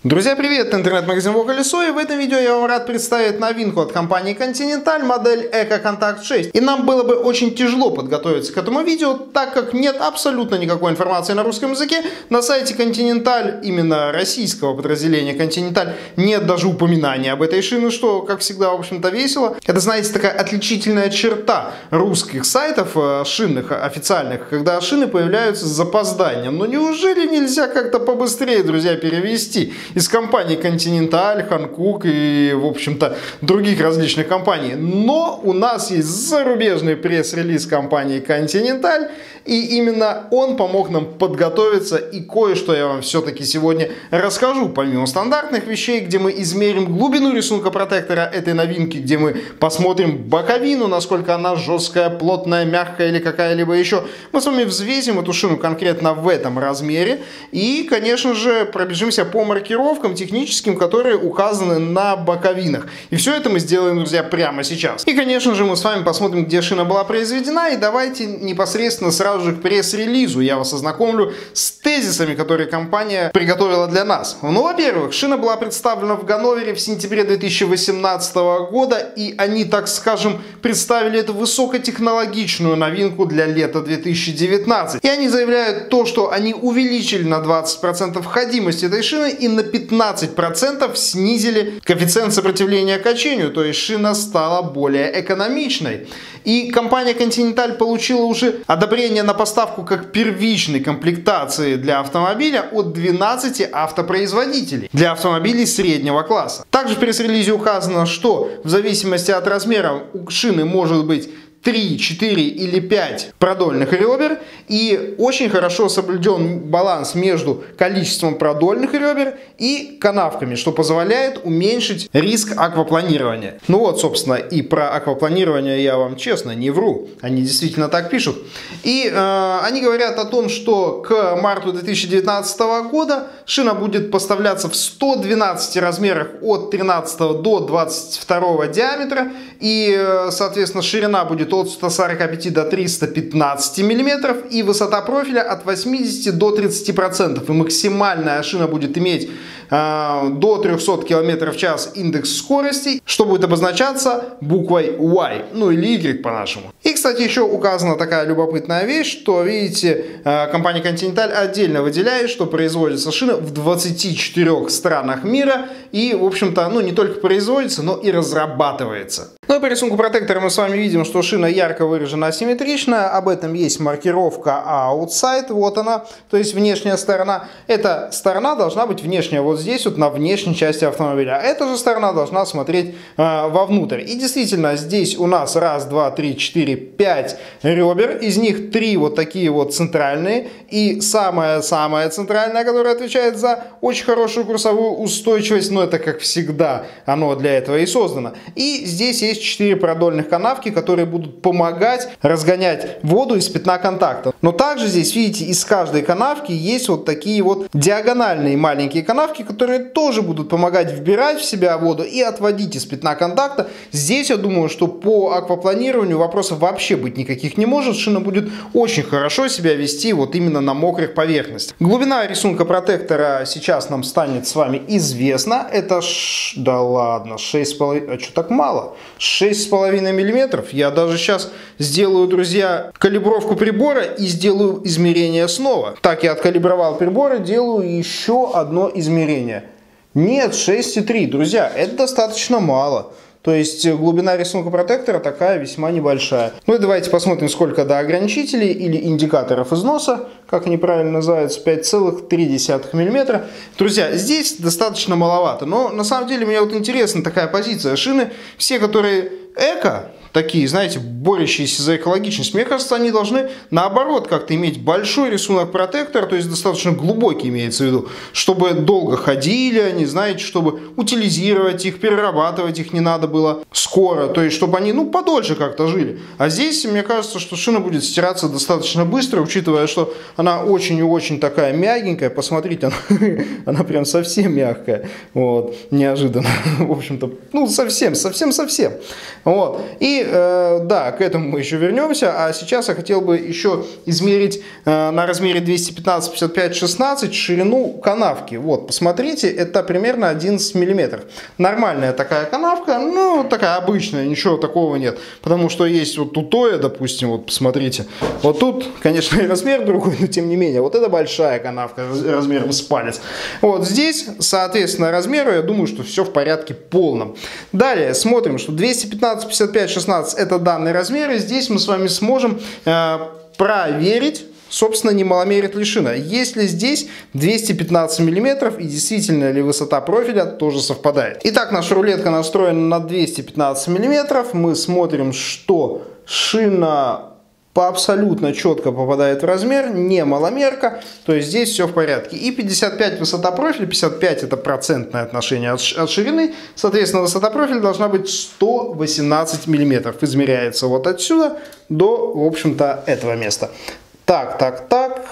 Друзья, привет! Это интернет-магазин Во-Колесо, и в этом видео я вам рад представить новинку от компании Continental, модель EcoContact 6. И нам было бы очень тяжело подготовиться к этому видео, так как нет абсолютно никакой информации на русском языке. На сайте Continental, именно российского подразделения Continental, нет даже упоминания об этой шине, что, как всегда, в общем-то, весело. Это, знаете, такая отличительная черта русских сайтов шинных официальных, когда шины появляются с запозданием. Но неужели нельзя как-то побыстрее, друзья, перевести из компаний Continental, Hankook и, в общем-то, других различных компаний? Но у нас есть зарубежный пресс-релиз компании Continental, и именно он помог нам подготовиться, и кое-что я вам все-таки сегодня расскажу. Помимо стандартных вещей, где мы измерим глубину рисунка протектора этой новинки, где мы посмотрим боковину, насколько она жесткая, плотная, мягкая или какая-либо еще, мы с вами взвесим эту шину конкретно в этом размере и, конечно же, пробежимся по маркировкам техническим, которые указаны на боковинах. И все это мы сделаем, друзья, прямо сейчас. И, конечно же, мы с вами посмотрим, где шина была произведена, и давайте непосредственно сразу же к пресс-релизу я вас ознакомлю с тезисами, которые компания приготовила для нас. Ну, во-первых, шина была представлена в Ганновере в сентябре 2018 года, и они, так скажем, представили эту высокотехнологичную новинку для лета 2019. И они заявляют то, что они увеличили на 20% входимость этой шины и на 15% снизили коэффициент сопротивления качению, то есть шина стала более экономичной. И компания Continental получила уже одобрение на поставку как первичной комплектации для автомобиля от 12 автопроизводителей для автомобилей среднего класса. Также в пресс-релизе указано, что в зависимости от размера у шины может быть 3, 4 или 5 продольных ребер, и очень хорошо соблюден баланс между количеством продольных ребер и канавками, что позволяет уменьшить риск аквапланирования. Ну вот, собственно, и про аквапланирование я вам честно не вру, они действительно так пишут. И они говорят о том, что к марту 2019 года шина будет поставляться в 112 размерах от 13 до 22 диаметра, и, соответственно, ширина будет от 145 до 315 мм и высота профиля от 80 до 30%. И максимальная шина будет иметь до 300 км в час индекс скорости, что будет обозначаться буквой Y, ну или Y по-нашему. И, кстати, еще указана такая любопытная вещь, что, видите, компания Continental отдельно выделяет, что производится шина в 24 странах мира и, в общем-то, ну не только производится, но и разрабатывается. Ну и по рисунку протектора мы с вами видим, что шина ярко выражена асимметричная, об этом есть маркировка outside, вот она, то есть внешняя сторона. Эта сторона должна быть внешняя, вот здесь вот на внешней части автомобиля, а эта же сторона должна смотреть вовнутрь. И действительно, здесь у нас 1, 2, 3, 4, 5 ребер, из них 3 вот такие вот центральные, и самая центральная, которая отвечает за очень хорошую курсовую устойчивость, но это как всегда, оно для этого и создано. И здесь есть 4 продольных канавки, которые будут помогать разгонять воду из пятна контакта. Но также здесь, видите, из каждой канавки есть вот такие вот диагональные маленькие канавки, которые тоже будут помогать вбирать в себя воду и отводить из пятна контакта. Здесь, я думаю, что по аквапланированию вопросов вообще быть никаких не может. Шина будет очень хорошо себя вести вот именно на мокрых поверхностях. Глубина рисунка протектора сейчас нам станет с вами известна. Это да ладно, 6,5, а что так мало? 6,5 мм. Я даже сейчас сделаю, друзья, калибровку прибора и сделаю измерение снова. Так, я откалибровал прибор и делаю еще одно измерение. Нет, 6,3, друзья, это достаточно мало. То есть глубина рисунка протектора такая весьма небольшая. Ну и давайте посмотрим, сколько до ограничителей или индикаторов износа, как они правильно называются, 5,3 мм. Друзья, здесь достаточно маловато, но на самом деле мне вот интересна такая позиция. Шины, все, которые эко, такие, знаете, борющиеся за экологичность, мне кажется, они должны наоборот как-то иметь большой рисунок протектора, то есть достаточно глубокий имеется в виду, чтобы долго ходили они, знаете, чтобы утилизировать их, перерабатывать их не надо было скоро, то есть чтобы они, ну, подольше как-то жили. А здесь, мне кажется, что шина будет стираться достаточно быстро, учитывая, что она очень и очень такая мягенькая, посмотрите, она прям совсем мягкая, вот, неожиданно, в общем-то, ну, совсем. Вот, и И да, к этому мы еще вернемся, а сейчас я хотел бы еще измерить на размере 215/55/16 ширину канавки. Вот, посмотрите, это примерно 11 мм. Нормальная такая канавка, ну, такая обычная, ничего такого нет. Потому что есть вот тутое, допустим, вот посмотрите. Вот тут, конечно, и размер другой, но тем не менее, вот это большая канавка размером с палец. Вот здесь, соответственно, размеру, я думаю, что все в порядке полном. Далее смотрим, что 215/55/16 это данный размер, и здесь мы с вами сможем проверить, собственно, не маломерит ли шина. Есть ли здесь 215 мм и действительно ли высота профиля тоже совпадает. Итак, наша рулетка настроена на 215 мм. Мы смотрим, что шина абсолютно четко попадает в размер, не маломерка, то есть здесь все в порядке. И 55 высота профиля, 55 это процентное отношение от ширины, соответственно, высота профиля должна быть 118 мм. Измеряется вот отсюда до, в общем-то, этого места. Так,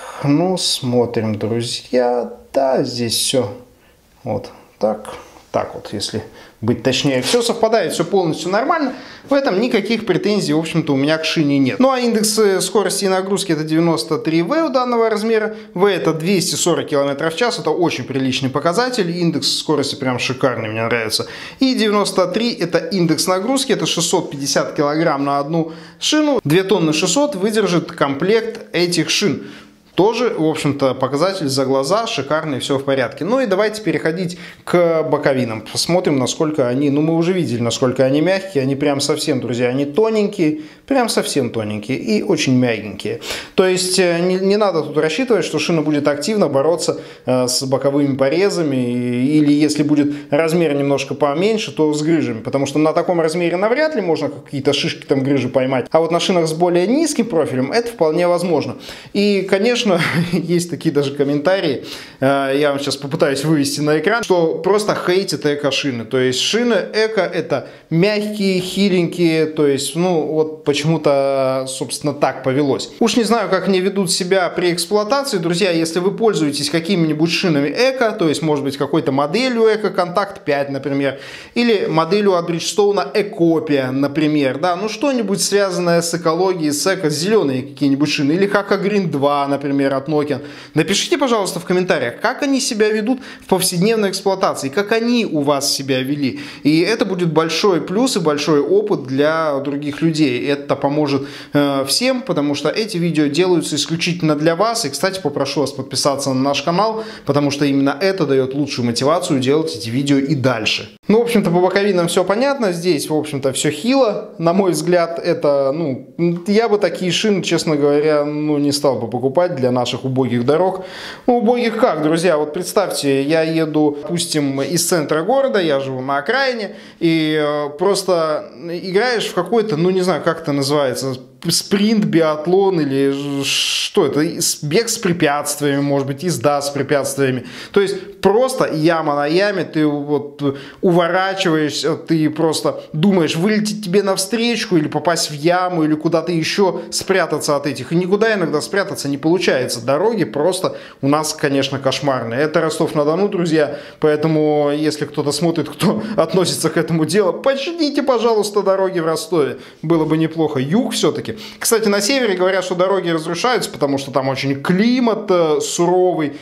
ну смотрим, друзья, да, здесь все вот так вот, если быть точнее. Все совпадает, все полностью нормально. В этом никаких претензий, в общем-то, у меня к шине нет. Ну а индекс скорости и нагрузки это 93 В у данного размера. В это 240 км в час. Это очень приличный показатель. Индекс скорости прям шикарный, мне нравится. И 93 это индекс нагрузки. Это 650 кг на одну шину. 2 тонны 600 выдержит комплект этих шин. Тоже, в общем-то, показатель за глаза, шикарный, все в порядке. Ну и давайте переходить к боковинам. Посмотрим, насколько они, ну мы уже видели, насколько они мягкие. Они прям совсем, друзья, они тоненькие, прям совсем тоненькие и очень мягенькие. То есть не надо тут рассчитывать, что шина будет активно бороться с боковыми порезами. Или если будет размер немножко поменьше, то с грыжами. Потому что на таком размере навряд ли можно какие-то шишки, там грыжи поймать. А вот на шинах с более низким профилем это вполне возможно. И, конечно, есть такие даже комментарии, я вам сейчас попытаюсь вывести на экран, что просто хейтят эко-шины. То есть шины эко это мягкие, хиленькие, то есть, ну, вот почему-то, собственно, так повелось. Уж не знаю, как они ведут себя при эксплуатации, друзья, если вы пользуетесь какими-нибудь шинами эко, то есть, может быть, какой-то моделью эко Контакт 5, например, или моделью от Bridgestone Ecopia, например, да, ну, что-нибудь связанное с экологией, с эко, зеленые какие-нибудь шины, или Hakka Green 2, например, от Nokian. Напишите, пожалуйста, в комментариях, как они себя ведут в повседневной эксплуатации, как они у вас себя вели. И это будет большой плюс и большой опыт для других людей. Это поможет всем, потому что эти видео делаются исключительно для вас. И, кстати, попрошу вас подписаться на наш канал, потому что именно это дает лучшую мотивацию делать эти видео и дальше. Ну, в общем-то, по боковинам все понятно. Здесь, в общем-то, все хило. На мой взгляд, это, ну, я бы такие шины, честно говоря, ну, не стал бы покупать для наших убогих дорог. Ну, убогих как, друзья? Вот представьте, я еду, допустим, из центра города, я живу на окраине, и просто играешь в какой-то, ну, не знаю, как это называется, спринт, биатлон или что это, бег с препятствиями, может быть, езда с препятствиями. То есть просто яма на яме, ты вот уворачиваешься, ты просто думаешь, вылететь тебе навстречу или попасть в яму или куда-то еще спрятаться от этих. И никуда иногда спрятаться не получается. Дороги просто у нас, конечно, кошмарные. Это Ростов-на-Дону, друзья, поэтому если кто-то смотрит, кто относится к этому делу, почините, пожалуйста, дороги в Ростове. Было бы неплохо. Юг все-таки. Кстати, на севере говорят, что дороги разрушаются, потому что там очень климат суровый,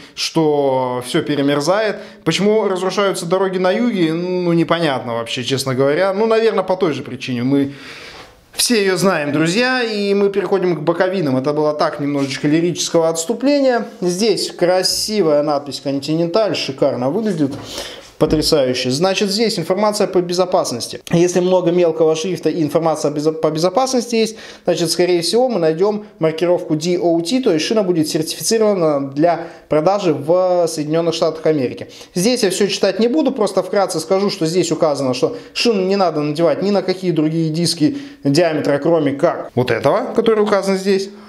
что все перемерзает. Почему разрушаются дороги на юге, ну, непонятно вообще, честно говоря. Ну, наверное, по той же причине. Мы все ее знаем, друзья, и мы переходим к боковинам. Это было так, немножечко лирического отступления. Здесь красивая надпись «Континенталь», шикарно выглядит. Потрясающе. Значит, здесь информация по безопасности. Если много мелкого шрифта и информация по безопасности есть, значит, скорее всего, мы найдем маркировку DOT, то есть шина будет сертифицирована для продажи в Соединенных Штатах Америки. Здесь я все читать не буду, просто вкратце скажу, что здесь указано, что шину не надо надевать ни на какие другие диски диаметра, кроме как вот этого, который указан здесь.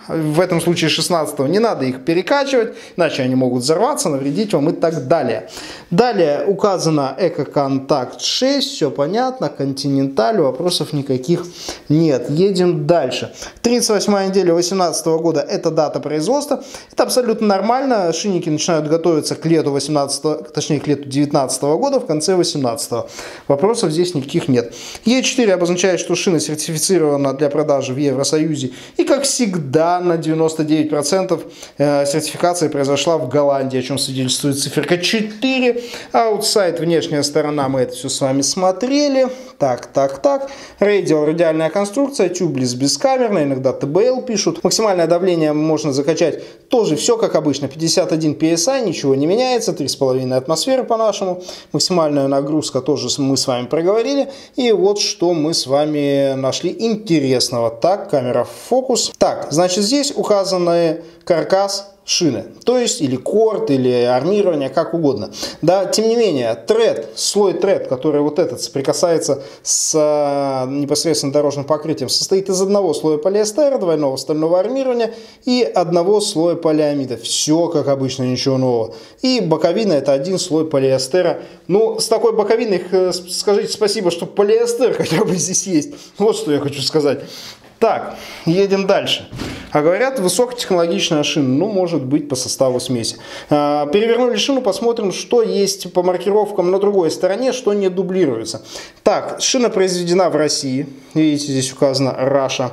в этом случае 16-го, не надо их перекачивать, иначе они могут взорваться, навредить вам и так далее. Далее указано Экоконтакт 6, все понятно, Континенталь, вопросов никаких нет. Едем дальше. 38-я неделя 2018 года, это дата производства. Это абсолютно нормально, шинники начинают готовиться к лету 18, точнее к лету 19 года, в конце 18. Вопросов здесь никаких нет. Е4 обозначает, что шина сертифицирована для продажи в Евросоюзе. И как всегда на 99% сертификация произошла в Голландии, о чем свидетельствует циферка 4. Аутсайд, внешняя сторона, мы это все с вами смотрели. Так. Радиал, радиальная конструкция, тюблес бескамерная, иногда ТБЛ пишут. Максимальное давление можно закачать тоже все как обычно. 51 PSI, ничего не меняется, 3,5 атмосферы по-нашему. Максимальная нагрузка тоже мы с вами проговорили. И вот что мы с вами нашли интересного. Так, камера в фокус. Так, значит здесь указаны каркас шины, то есть или корд, или армирование, как угодно. Да, тем не менее, слой тред, который вот этот соприкасается с непосредственно дорожным покрытием, состоит из одного слоя полиэстера, двойного стального армирования и одного слоя полиамида. Все как обычно, ничего нового. И боковина — это один слой полиэстера. Ну, с такой боковиной скажите спасибо, что полиэстер хотя бы здесь есть. Вот что я хочу сказать. Так, едем дальше. А говорят, высокотехнологичная шина, ну, может быть, по составу смеси. Перевернули шину, посмотрим, что есть по маркировкам на другой стороне, что не дублируется. Так, шина произведена в России. Видите, здесь указано Russia.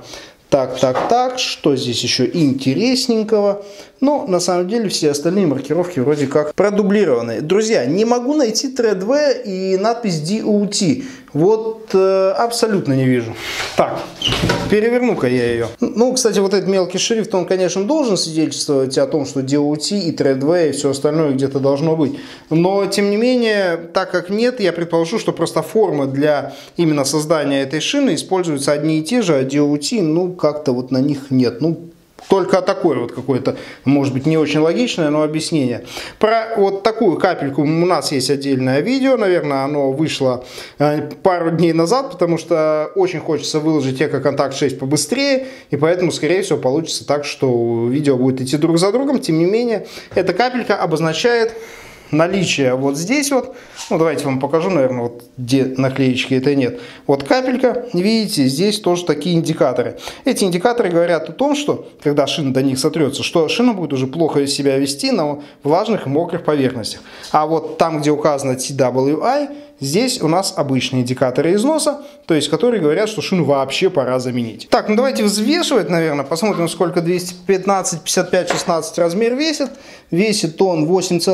Так, что здесь еще интересненького? Но на самом деле все остальные маркировки вроде как продублированы. Друзья, не могу найти ThreadV и надпись DOT. Вот абсолютно не вижу. Так, переверну-ка я ее. Ну, кстати, вот этот мелкий шрифт, он, конечно, должен свидетельствовать о том, что DOT и ThreadV и все остальное где-то должно быть. Но, тем не менее, так как нет, я предположу, что просто формы для именно создания этой шины используются одни и те же, а DOT, ну, как-то вот на них нет. Ну, только такое вот какое-то, может быть, не очень логичное, но объяснение. Про вот такую капельку у нас есть отдельное видео, наверное, оно вышло пару дней назад, потому что очень хочется выложить Экоконтакт 6 побыстрее, и поэтому, скорее всего, получится так, что видео будет идти друг за другом. Тем не менее, эта капелька обозначает наличие вот здесь вот, ну давайте вам покажу, наверное, вот где наклеечки это нет. Вот капелька, видите, здесь тоже такие индикаторы. Эти индикаторы говорят о том, что когда шина до них сотрется, что шина будет уже плохо себя вести на влажных и мокрых поверхностях. А вот там, где указано TWI, здесь у нас обычные индикаторы износа, то есть которые говорят, что шину вообще пора заменить. Так, ну давайте взвешивать, наверное, посмотрим, сколько 215, 55, 16 размер весит. Весит он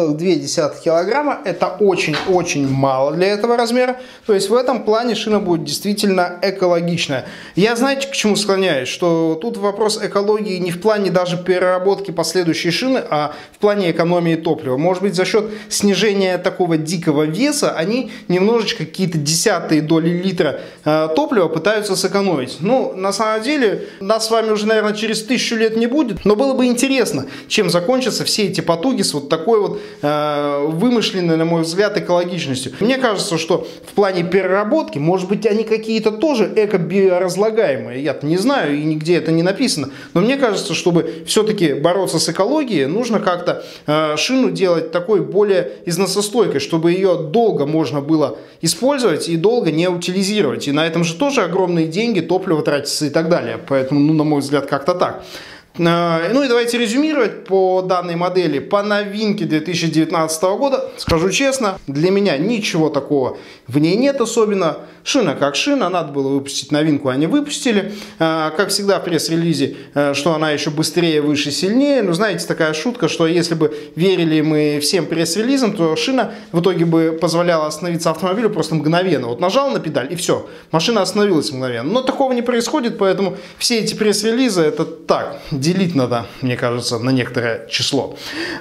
8,2 килограмма. Это очень-очень мало для этого размера. То есть в этом плане шина будет действительно экологичная. Я, знаете, к чему склоняюсь? Что тут вопрос экологии не в плане даже переработки последующей шины, а в плане экономии топлива. Может быть, за счет снижения такого дикого веса они немножечко какие-то десятые доли литра топлива пытаются сэкономить. Ну, на самом деле, нас с вами уже, наверное, через 1000 лет не будет. Но было бы интересно, чем закончатся все эти потуги с вот такой вот вымышленной, на мой взгляд, экологичностью. Мне кажется, что в плане переработки, может быть, они какие-то тоже эко-биоразлагаемые. Я-то не знаю, и нигде это не написано. Но мне кажется, чтобы все-таки бороться с экологией, нужно как-то шину делать такой более износостойкой, чтобы ее долго можно было использовать и долго не утилизировать. И на этом же тоже огромные деньги, топливо тратится и так далее. Поэтому, ну, на мой взгляд, как-то так. Ну и давайте резюмировать по данной модели. По новинке 2019 года, скажу честно, для меня ничего такого в ней нет особенно. Шина как шина, надо было выпустить новинку, они выпустили. Как всегда в пресс-релизе, что она еще быстрее, выше, сильнее. Но знаете, такая шутка, что если бы верили мы всем пресс-релизам, то шина в итоге бы позволяла остановиться автомобилю просто мгновенно. Вот нажал на педаль и все, машина остановилась мгновенно. Но такого не происходит, поэтому все эти пресс-релизы это так, делить надо, мне кажется, на некоторое число.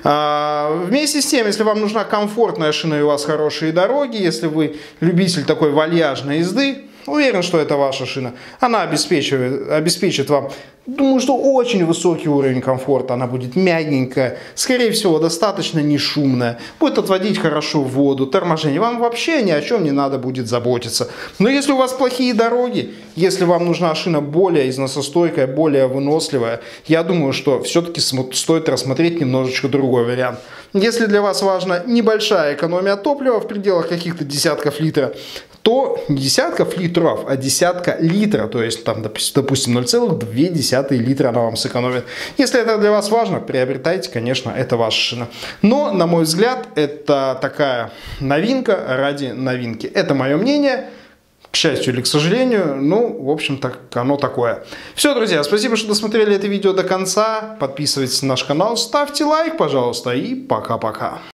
Вместе с тем, если вам нужна комфортная шина и у вас хорошие дороги, если вы любитель такой вальяжной езды, Уверен, что это ваша шина. Она обеспечит вам, думаю, что очень высокий уровень комфорта. Она будет мягенькая, скорее всего, достаточно не шумная. Будет отводить хорошо воду, торможение. Вам вообще ни о чем не надо будет заботиться. Но если у вас плохие дороги, если вам нужна шина более износостойкая, более выносливая, я думаю, что все-таки стоит рассмотреть немножечко другой вариант. Если для вас важна небольшая экономия топлива в пределах каких-то десятков литров, то не десятков литров, а десятка литра, то есть там, допустим, 0,2 литра она вам сэкономит. Если это для вас важно, приобретайте, конечно, это ваша шина. Но, на мой взгляд, это такая новинка ради новинки. Это мое мнение. К счастью или к сожалению, ну, в общем-то, оно такое. Все, друзья, спасибо, что досмотрели это видео до конца. Подписывайтесь на наш канал, ставьте лайк, пожалуйста, и пока-пока.